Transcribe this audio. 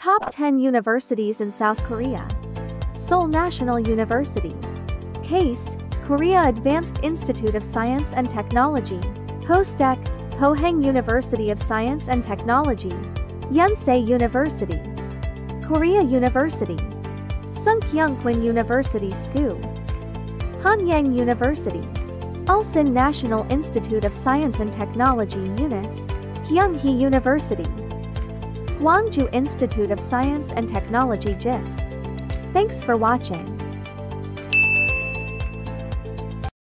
Top 10 Universities in South Korea. Seoul National University. KAIST, Korea Advanced Institute of Science and Technology. POSTECH, Pohang University of Science and Technology. Yonsei University. Korea University. Sungkyunkwan University SKKU. Hanyang University. Ulsan National Institute of Science and Technology UNIST. Kyung Hee University. Gwangju Institute of Science and Technology GIST. Thanks for watching.